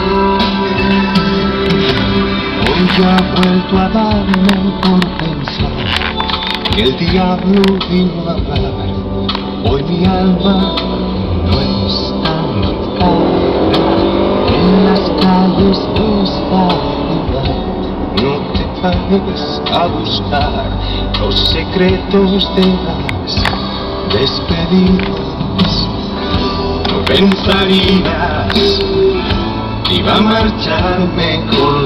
Hoy ha vuelto a darme por pensar que el diablo vino a hablar. Hoy mi alma no es tan cara en las calles de esta ciudad. No te vayas a buscar los secretos de las despedidas. No pensarías que iba a marcharme con